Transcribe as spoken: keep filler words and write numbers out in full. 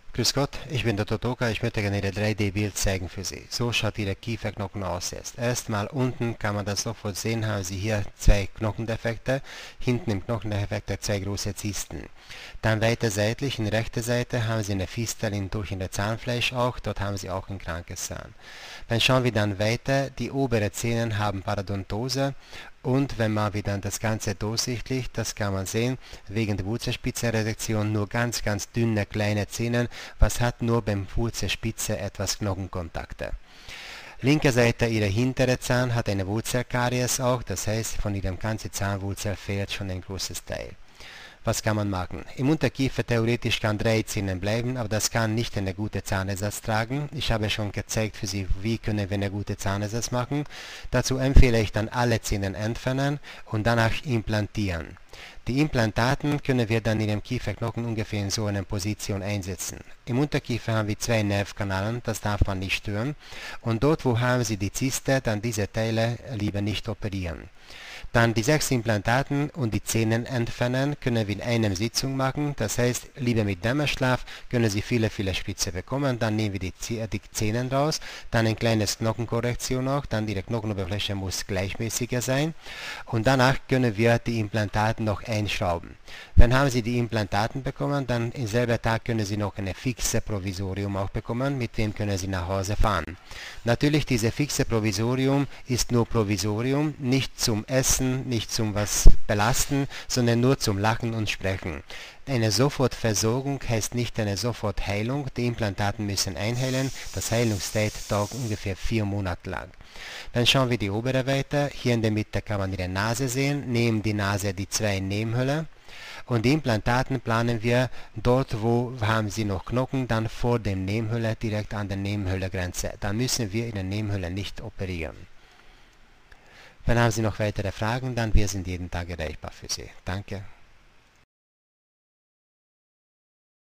Grüß Gott, ich bin der Totoka, ich möchte gerne Ihre drei D-Bild zeigen für Sie. So schaut Ihre Kieferknochen aus jetzt. Erstmal unten kann man das sofort sehen, haben Sie hier zwei Knochendefekte, hinten im Knochendefekt zwei große Zysten. Dann weiter seitlich, in der rechten Seite, haben Sie eine Fistel durch in der Zahnfleisch auch, dort haben Sie auch ein krankes Zahn. Dann schauen wir dann weiter, die oberen Zähne haben Parodontose und wenn man wieder das Ganze durchsichtlich, das kann man sehen, wegen der Wurzelspitzenreduktion nur ganz, ganz dünne kleine Zähne, was hat nur beim Wurzelspitze etwas Knochenkontakte. Linke Seite ihrer hintere Zahn hat eine Wurzelkaries auch, das heißt von ihrem ganzen Zahnwurzel fehlt schon ein großes Teil. Was kann man machen? Im Unterkiefer theoretisch kann drei Zähne bleiben, aber das kann nicht einen guten Zahnersatz tragen. Ich habe schon gezeigt für Sie, wie können wir einen guten Zahnersatz machen. Dazu empfehle ich dann alle Zähne entfernen und danach implantieren. Die Implantaten können wir dann in dem Kieferknochen ungefähr in so einer Position einsetzen. Im Unterkiefer haben wir zwei Nervkanäle, das darf man nicht stören. Und dort, wo haben Sie die Zyste, dann diese Teile lieber nicht operieren. Dann die sechs Implantaten und die Zähne entfernen können wir in einer Sitzung machen. Das heißt, lieber mit Dämmerschlaf können Sie viele, viele Spritze bekommen. Dann nehmen wir die, die Zähne raus. Dann ein kleines Knochenkorrektion auch. Dann Ihre Knochenoberfläche muss gleichmäßiger sein. Und danach können wir die Implantaten noch einschrauben. Wenn haben Sie die Implantaten bekommen, dann im selben Tag können Sie noch eine fixe Provisorium auch bekommen. Mit dem können Sie nach Hause fahren. Natürlich, diese fixe Provisorium ist nur Provisorium, nicht zum Essen, nicht zum was belasten, sondern nur zum Lachen und Sprechen. Eine Sofortversorgung heißt nicht eine Sofortheilung. Die Implantaten müssen einheilen. Das Heilungszeit dauert ungefähr vier Monate lang. Dann schauen wir die obere weiter. Hier in der Mitte kann man Ihre Nase sehen. Neben die Nase die zwei Nebenhöhlen. Und die Implantaten planen wir dort, wo haben Sie noch Knochen, dann vor der Nebenhöhle, direkt an der Nebenhöhlengrenze. Da müssen wir in der Nebenhöhle nicht operieren. Wenn haben Sie noch weitere Fragen, dann wir sind jeden Tag erreichbar für Sie. Danke.